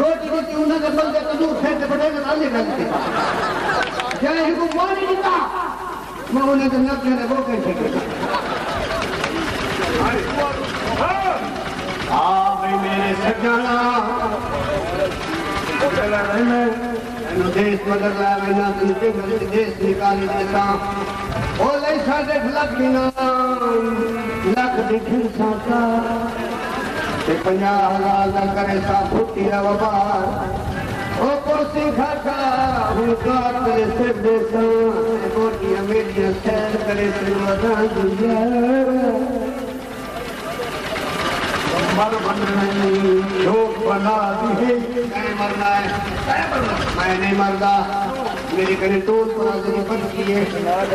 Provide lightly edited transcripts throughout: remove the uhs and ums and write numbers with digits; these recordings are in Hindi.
रोटी दी उन्हें के बंदे तू खेत पड़े ना ले गए जाने को मार ही नहीं मैं उन्हें तो नब ने वो कैसे हाँ भाई मेरे सजना चला रहना देश मगर लाना तुझे देश निकाली देता ओ ले साढ़े लख बिना लख दिखन साका ते 50,000 दा करे सा फुटी वबार ओ कुर्सी खाका हूं कार करे सिर दे सा मोटियां मेडियां सैर करे सिर वदा दुनिया मर नहीं शोक बना दी मैं मरना है मैं नहीं मरदा मेरी करे टोल पर आदमी बच गई है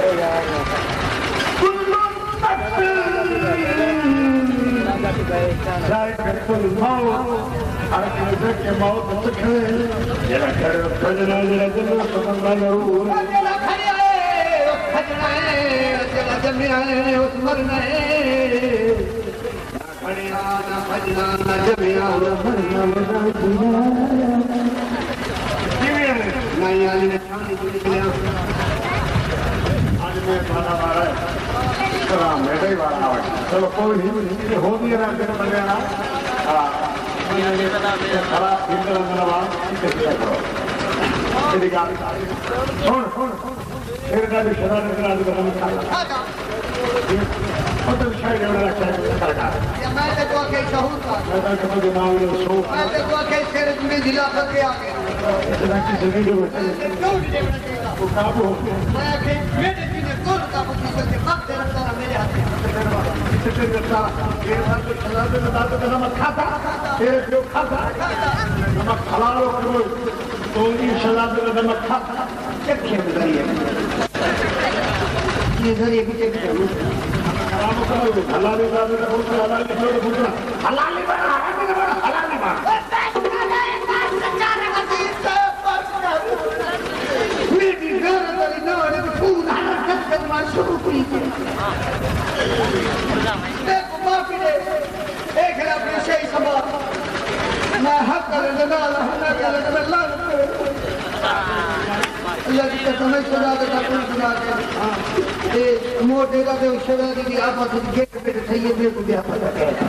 जाए बिल्कुल मौत हर किसी के मौत सके जरा कर खजना जरा दिल समझना जरूर जरा खड़े खजना है जरा जमिया है उस मरना है खड़िया ना खजना ना जमिया ना मरना मरना नहीं आज ने शादी को निकलिया आज मैं खाना मारा है सलाम मेरे ही वाला है चलो कोई नहीं हो भी रहा है बन गया हां ये खराब फिल्म बनवा कैसे करो मेरी गाड़ी सुन मेरे गाड़ी शराब करा दे हम खाना और तो शायद ये रखा है सरकार मैं तो के शहूर का मैं तो के नाम में शो मैं तो के शेर में जिला करके आ गया इतना की जिंदगी में वो काबू हो मैं के मेरे दिन कोल का बुद्धि से वक्त रखता मेरे हाथ में इसे करता ये बात तो चला दे बता दे नमक खाता तेरे जो खाता नमक हलाल करो तो ये सलाह दे नमक खाता क्या किया बताइए ये जरिए की चेक करो हलाल करो हलाल दादे का बोल हलाल करो पूछना हलाल बना हलाल बना मेरी घर वाली नौने को फूल हरकत करना शुरू की देखो माफी दे एक है अपने सही संभाल मैं हक कर लगा ना कर अल्लाह अल्लाह की कसम है सजा देता कोई सजा दे ये मोटे का तो सजा दी आपस में गेट पे सही है मेरे को क्या पता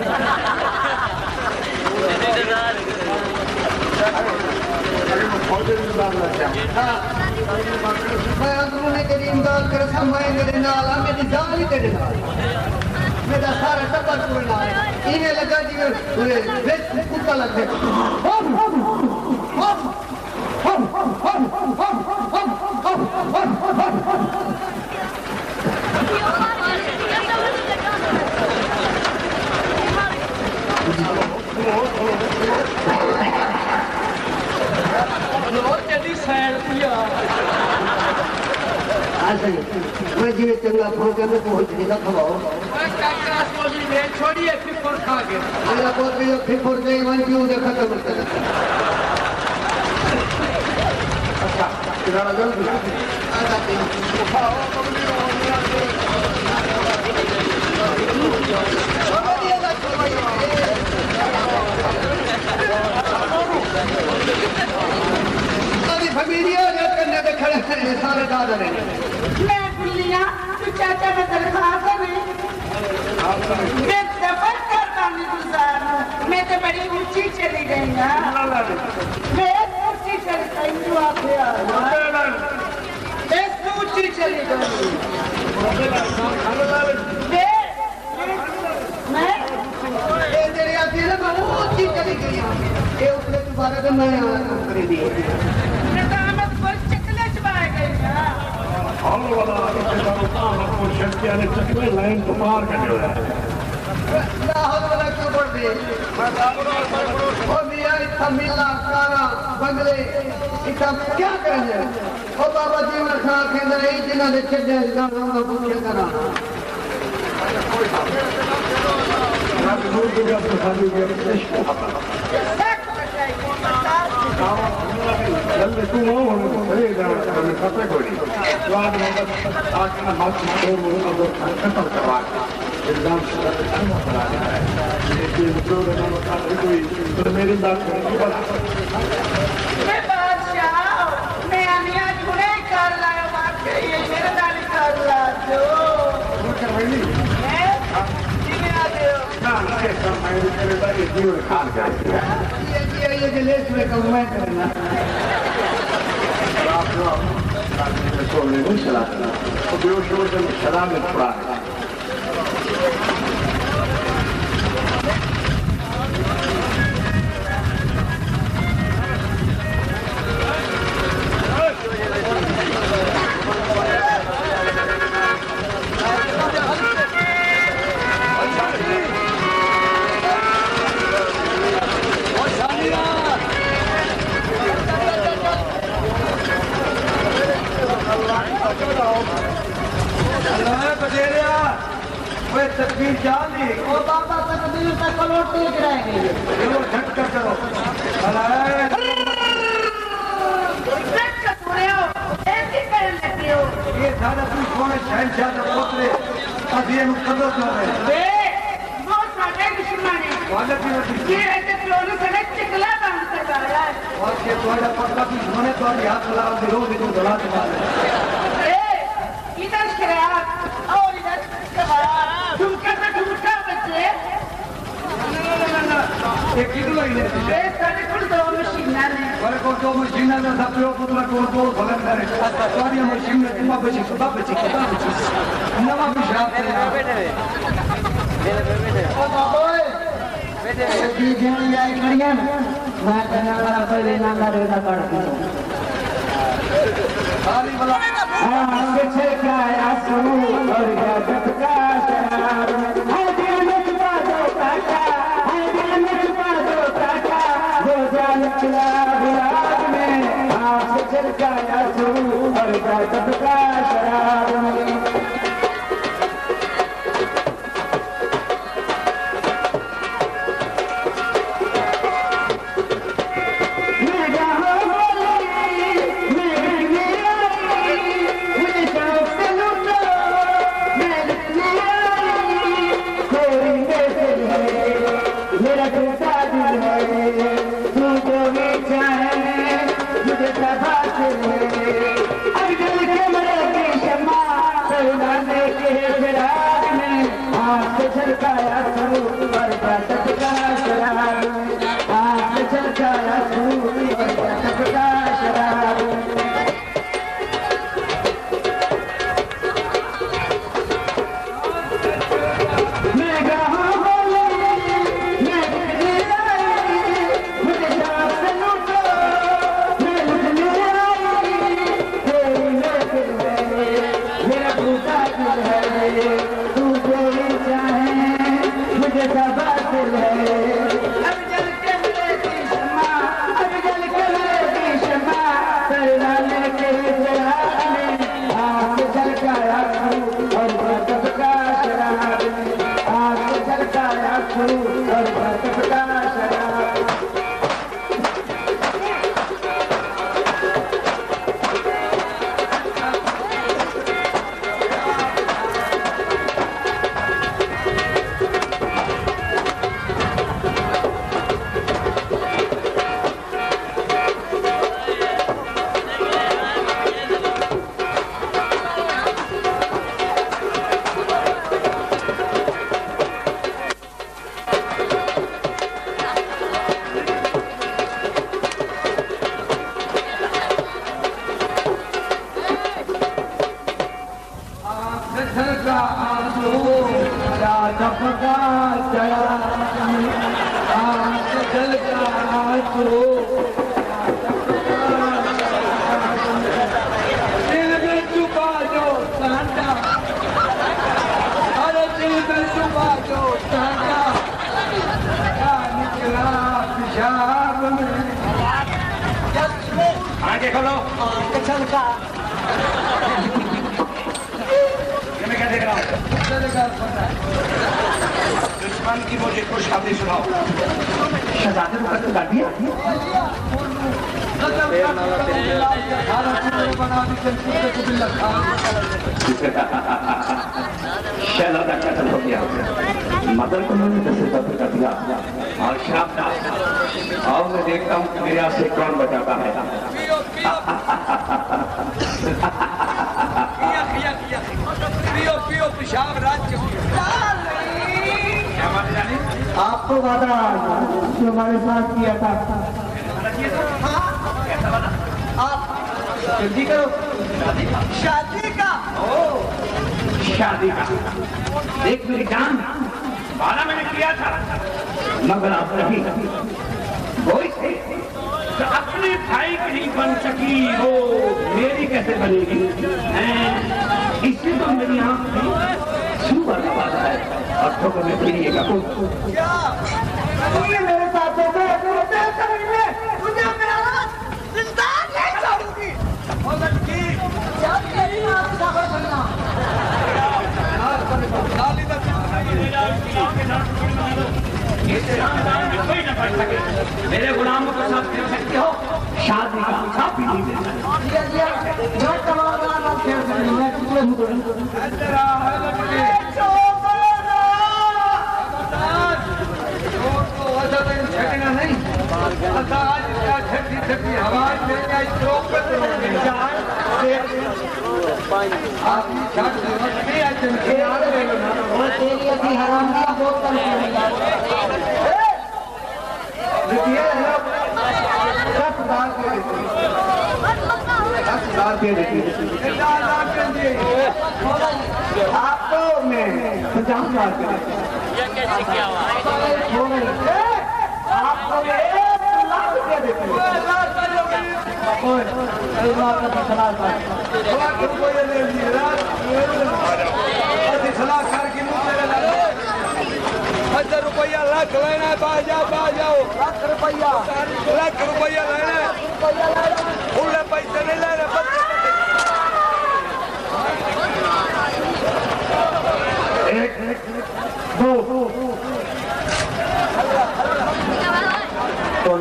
मैं अंदरूनी तेरी इमदाद कर मैं मेरे नाल आ मेरी जान ही तेरे नाल मेरा सारा टब्बर पूरे नाल इन्हें लगा जी वेस्ट कुत्ता लग गया मैं जी चंगा फोन में पहुंच गया खवाओ छोड़िए फिर खा के अल्लाह बोल भी फिर गई मन क्यों खत्म कर अच्छा किनारा जल्दी आ जाते हैं फमीरिया करने के खड़े हैं सारे दादा ने मैं बुलिया तू चाचा में दरखास्त है मैं सफर करता नहीं गुजार मैं तो बड़ी ऊंची चली गई ना मैं ऊंची चली गई तू आके आ मैं ऊंची चली गई मैं ये तेरे आगे ना मैं ऊंची चली गई ये उसने दोबारा से मैं आना कर दिया Allah आपको शक्तियां ने चकले लाइन को पार कर दिया लाहौर वाला क्यों पड़ दे ओ मियां इतना मिला कारा बंगले इतना क्या करेंगे ओ बाबा जी मैं खा के अंदर ही जिन्हां दे छड्डे गाना ना पूछे करा मैं दूर दूर आपको शादी के इश्क जल्दी तू हो सही मैं पता कोई स्वाद में आज का हाथ छोड़ वो खत्म करवा एकदम खत्म करा है ये जो बता कोई तो मेरी बात जीवन खान कर ये जलेस में कहूँ मैं करना सोने नहीं चला तो बेहोश हो जब शराब में छुड़ा है तस्वीर जानी ओ बाबा तकदीर तक कलोट टेक रहेंगे चलो झटका करो ये दादा तू सोने शहनशाह का पुत्र अभी हम कदर कर रहे हैं वाले भी होती है और ये तुम्हारा पक्का भी सोने तो अभी हाथ लगा विरोध में तुम दौड़ा तुम्हारे ये किधर लगी है वाले को तो मशीन ना सब लोग पुत्र को तो भगत करे सॉरी मशीन में तुम बची नवा विश्राम ओ बाबा बेटे ये जन जाए करिए मैं कहना वाला पहले नाम ला देना पड़ता खाली वाला पीछे का आंसू और गजब का शराब है दिल में छुपा दो काका है दिल में छुपा दो काका वो जान चला गुलाब में आंख से छलका आंसू और गजब का शराब आगे खोलो ये मैं क्या देख रहा हूँ दुश्मन की मुझे खुशखबरी सुनाओ शहजादे को कत्ल कर दिया शहजादा कत्ल हो गया मदर को मैंने दस कत्ल कर दिया और शाम आओ मैं देखता हूँ मेरे यहाँ से कौन बचाता है पियो पियो पिशाब राज क्या माने जानी आपको वादा जो हमारे साथ किया था। हाँ? आप जल्दी करो। शादी का शादी का देख मेरी जान, वादा मैंने किया था, मगर आप नहीं वो इसे तो अपने भाई की नहीं बन सकी, वो मेरी कैसे बनेगी? इससे तो मेरी आंख में सुबह का वादा है और ठोकर में पीड़िएगा। क्या तुमने मेरे साथ हो गए? मुझे मेरा जिंदान नहीं छोड़ूंगी। मेरे गुलामों के साथ खेल सकते हो, शादी का साथ भी नहीं देना। नहीं हवा आपको मैं 50,000 आपको 1 लाख रुपया देती हूँ। रुपया लाख लेना है, जाओ लाख रुपया लेना है, खुले पैसे नहीं लेने। एक दो तो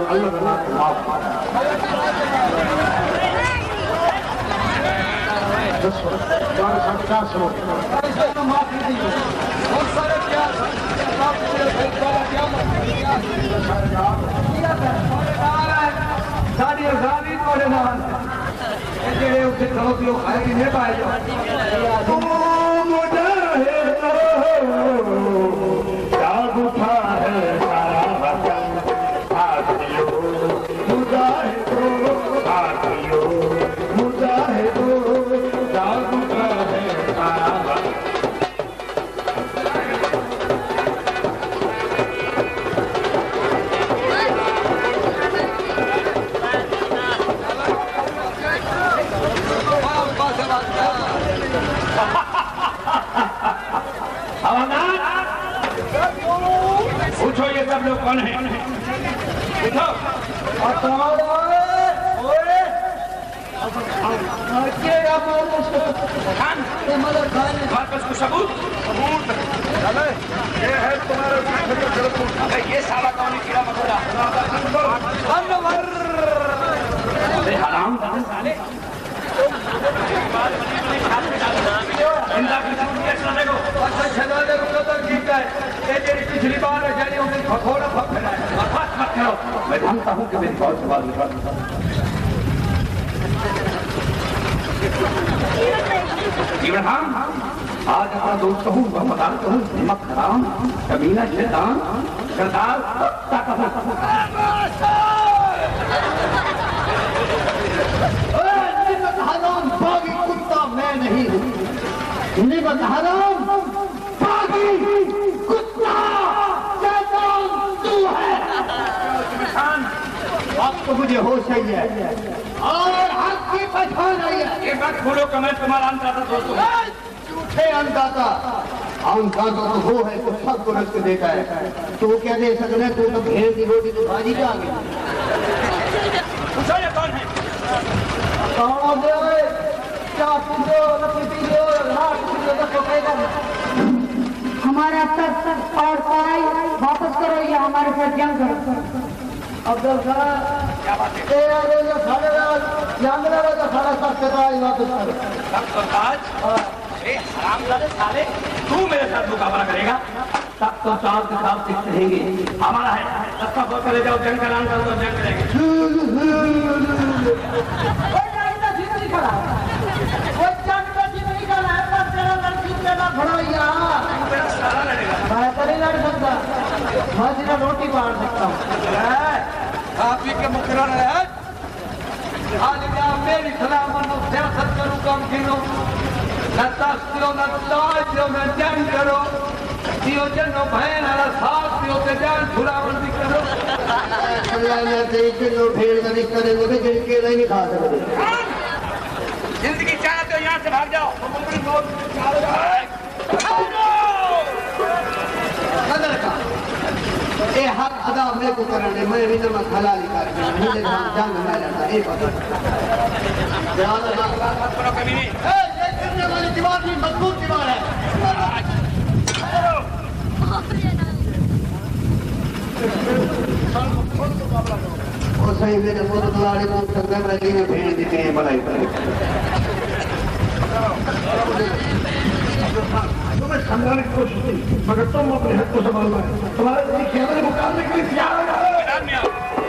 माफी दी बहुत सारे साड़ी आजादी थोड़े नाल जेड़े उसे कहो कि खाएगी नहीं पाए जाओ। जाग उठा है सारा वतन, साथियों मुजाहिदों, साथियों मुजाहिदों, जाग उठा है सारा वतन। पूछो ये सब लोग कौन है? पूछो। तुम्हारे पास कुछ सबूत? ये है तुम्हारे ये साला कौन है? कीड़ा मकोड़ा हराम साले पिछली बार मैं जानता हूँ कि मेरी बहुत सवाल इब्राहिम आज अपना दोस्त हूँ, वफादार हूँ, हिम्मत हराम, कमीना शैतान, सरदार बागी कुत्ता मैं नहीं हूँ, निमत हराम बागी कुत्ता शैतान तू है। अब तो मुझे होश ही है और हक की पहचान आई है। ये बात बोलो कि मैं तुम्हारा अंदाजा दोस्तों झूठे अंदाजा। अंदाजा तो वो है जो सबको रख देता है। तो क्या दे सकते हैं? तू तो भेड़ की रोटी तो भाजी जा गई। कौन है? हमारा सब और पढ़ाई वापस करो या हमारे साथ जंग करो। अब्दुल साले तू मेरे साथ मुकाबला करेगा तब तो चार के साथ सिख रहेंगे। हमारा है सबका बहुत चले जाओ, जंग का नाम कर दो, जंग करेंगे। मैं के मुकर्रर है हाल जा मेरी सलाम मनो सियासत करूं कम किनो न तास्तियो न ताजियो न जान करो दियो जनो भैन वाला साथ दियो ते जान छुड़ावन भी करो अल्लाह ने ते किलो भेड़ नहीं करेंगे भी जिनके नहीं खा सकते जिंदगी चाहते हो यहाँ से भाग जाओ कदर का ए हक अदा मेरे को करने मैं भी नमक हलाल कर नहीं ले जंग में रहता ए पता ध्यान रखना करो कभी नहीं ए ये करने वाली दीवार भी मजबूत दीवार है वो सही मेरे बहुत खिलाड़ी को संगम रखी में भेड़ देते हैं भलाई पर तुम्हें समझाने की कोशिश की मगर तुम अपने हक को संभालना है तुम्हारे खेलने मुकाबले के लिए तैयार हो जाओ मैदान में आओ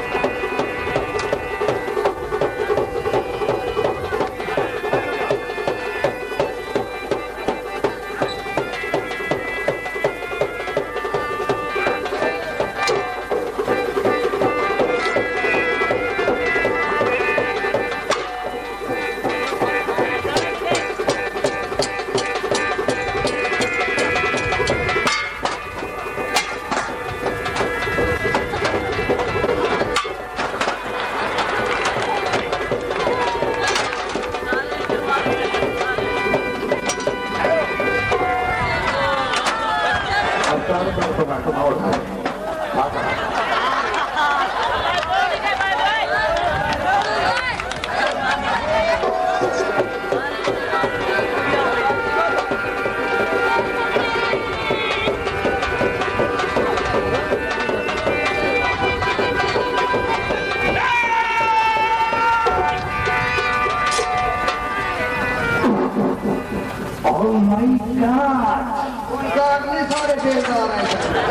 उनका अगले सारे बेकार है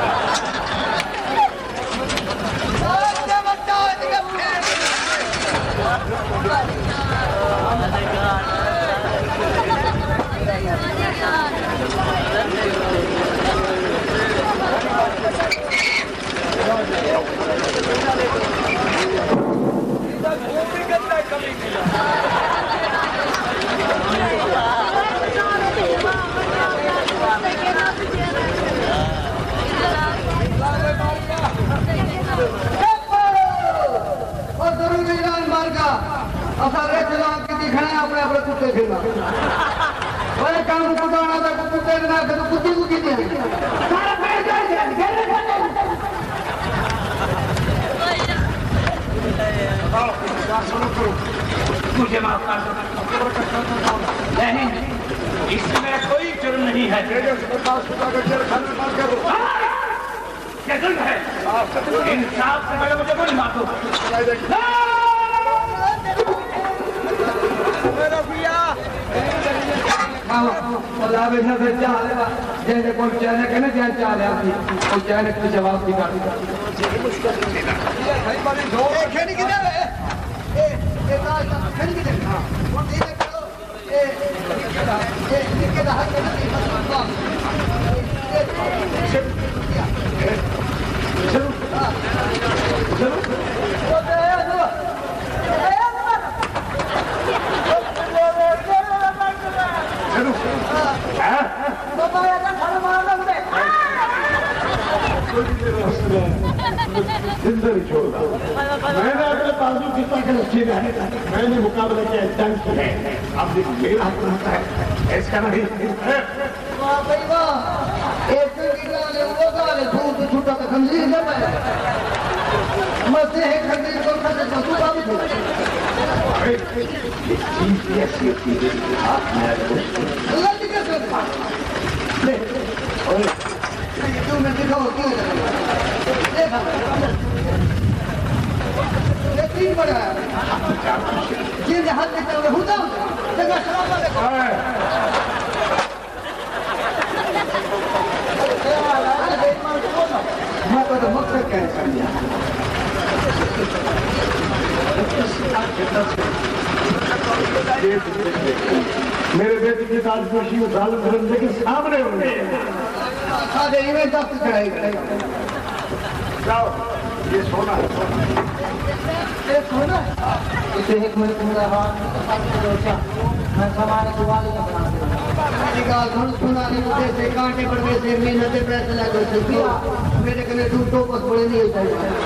अपने अपने कुत्ते फिरना काम कुत्ता कुत्ते कुत्ती कुत्ती मुझे माफ कर दो नहीं इसमें मेरा कोई जुर्म नहीं है क्या जुर्म है इंसाफ से पहले मुझे गोली मार दो जैसे कोई चैनल के ना जैन चाल कोई चैनल के जवाब भी कर जिंदगी छोड़ा मैंने अपने बाजू की ताकत अच्छी रहे मैंने मुकाबला किया जंग है अब देखो मेरा हाथ रहता है ऐसा नहीं छूटा तो खंजीर जब मस्ते है खंजीर को ऐसी होती है मैं दिखाओ क्यों तीन बड़ा जिन हाथ देते हुए होता जगह शराब देखो मैं तो मकसद क्या समझा मेरे बेटे की ताजपोशी जालिम धरंदे के सामने होंगे सादे इवेंट आप कराएगा जाओ ये सोना है इसे एक मिनट पूरा मैं सामान दुआ सुनाने से कांटे पड़ने से मेहनत पैसे लगे मेरे कने टूटो बस बड़े नहीं होता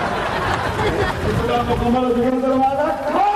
मुकम्मल जिक्र करवाएगा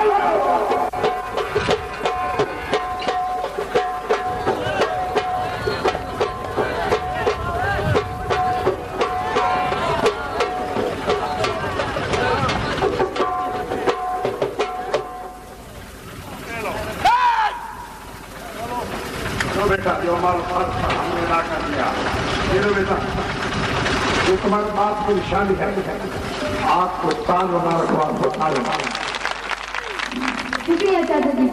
बेटा जो हमारा फर्ज था हमने अदा कर दिया। ये लो बेटा, ये तुम्हारे बाप की निशानी है, आपको तान बना रखो, आपको तान बना शुक्रिया चाचा जी।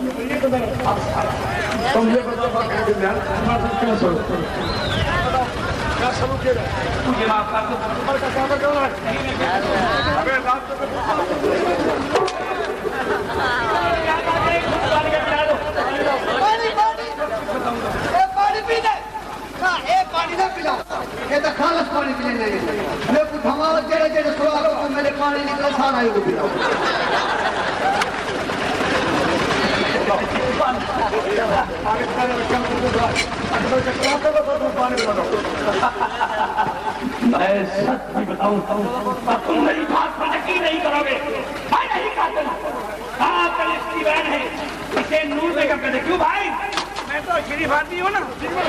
तुम ये बताओ तुम्हारा क्या सलूक क्या सलूक है? मुझे माफ कर दो। उम्र का क्या कर रहा है? अबे रात को पानी पीने ना एक पानी ना पिलाओ ये तो खालस पानी पीने नहीं मैं कुछ हमारा जेड़े जेड़े सवालों को मेरे पानी निकले सारा ही को पिलाओ मैं सच भी बताऊं तो तुम मेरी बात पर यकीन नहीं करोगे। मैं नहीं कातिल, कातिल इसकी बहन है। इसे नूर बेगम कहते। क्यों भाई? मैं तो शरीफ आदमी हूँ ना।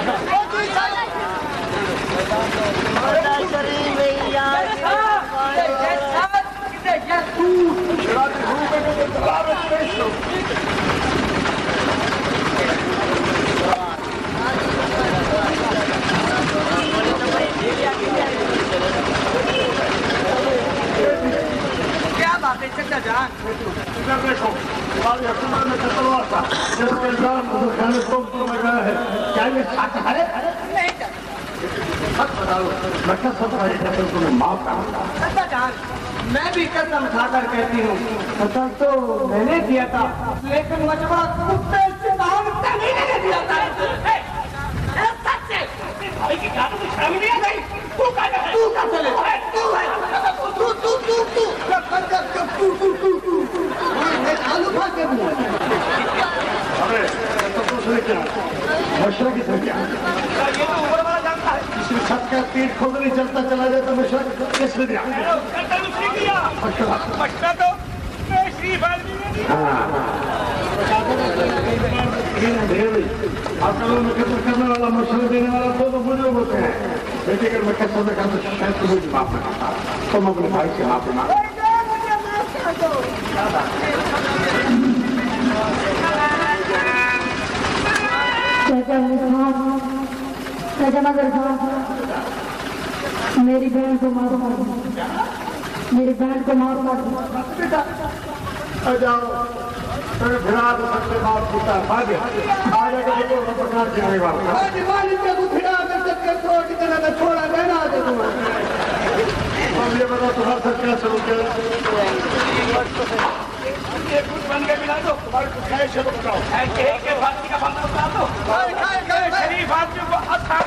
क्या बात है चचा जान? देखो हमारी हुकूमत में कतलवा था जिसके इल्जाम खाने को में गया है। क्या ये सच है? नहीं सच बताओ। मैं क्या सच है? तुम्हें माफ करूंगा। चचा जान मैं भी कसम खाकर कहती हूँ कसम तो मैंने किया था लेकिन मजबा कुत्ते से मांगता नहीं मैंने दिया था। सच है भाई की क्या तो शर्म नहीं आ गई? तू क्या है? तू क्या चले? तू है आलू खा के अरे तो दूसरे क्या मशरा की क्या? ये तो ऊपर वाला जानता है। इसमें छत का पेट खुद नहीं चलता चला जाए तो मशरा किसने दिया? करता उसने किया। मशरा तो मैं शरीफ आदमी ने दिया। अकलों में कसर करने वाला मशवरे देने वाला तो बुजुर्ग होते हैं। लेकिन अगर मैं कसर में करता शायद तो मुझे माफ न करता। तुम अपने भाई से माफी मांगो। चाचा मगर मेरी बहन को मारो मेरी बहन को मारो जाओ फिर भिड़ा तो सबसे बात पूछा भाग्य आगे के लोगों को प्रकार के आने वाला दीवानी पे फिरा कर सबके छोड़ की तरह मैं छोड़ा बहना दे तुम्हें। अब ये बताओ तुम्हारा सच क्या शुरू किया? ये कुछ बन के मिला दो। तुम्हारे कुछ है शुरू बताओ। ऐसे के फांसी का बंदा बता दो। शरीफ आदमी को अच्छा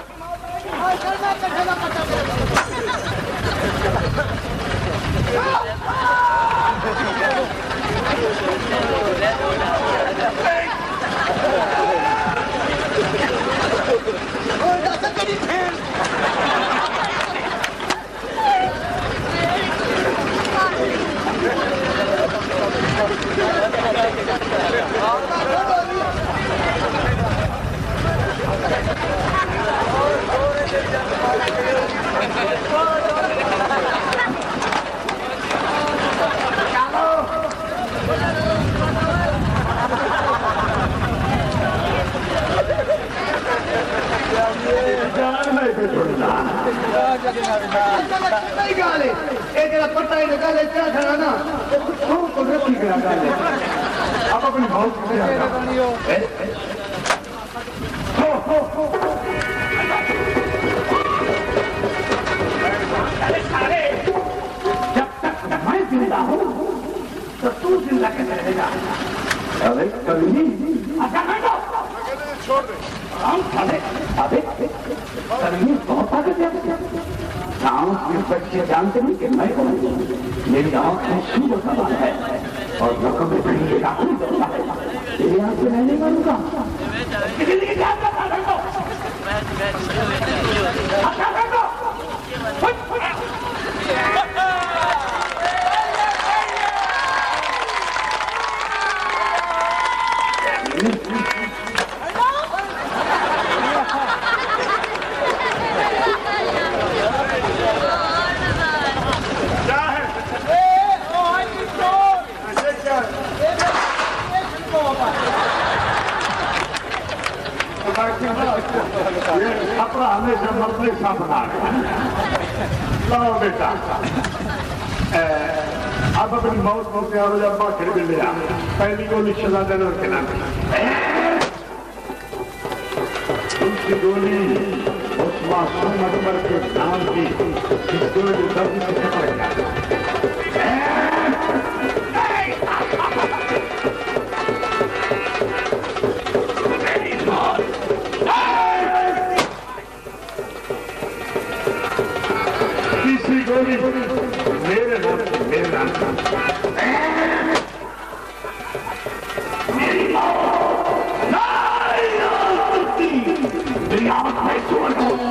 आप अपनी भाव जब तक मैं जिंदा हूँ तो तू जिंदा कैसे रहेगा? अरे कभी अच्छा मैं तो छोड़ दे हम अबे अबे बहुत ताकत है। गाँव के बच्चे जानते नहीं कि मैं कौन हूँ। मेरी आँख में सूर्य समान है और नौकों में भी ये राहुल होता है। तेरी आँख में रहने वालूंगा अपना हमेशा मरने सा बना लो बेटा। अब अपनी मौत को तैयार हो जा, अब्बा फिर भी ले जा। पहली गोली चला देना के नाम दूसरी गोली उस मासूम अकबर के नाम की जिसको दर्द से पकड़ गया। तीसरी गोली मेरे नाम मेरी मौत।